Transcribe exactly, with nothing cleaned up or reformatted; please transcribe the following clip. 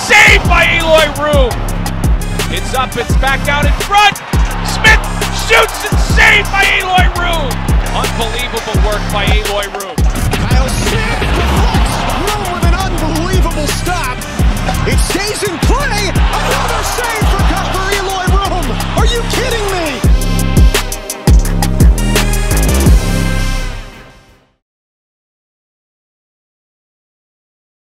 Save by Eloy Room. It's up, it's back out in front. Smith shoots and saved by Eloy Room. Unbelievable work by Eloy Room.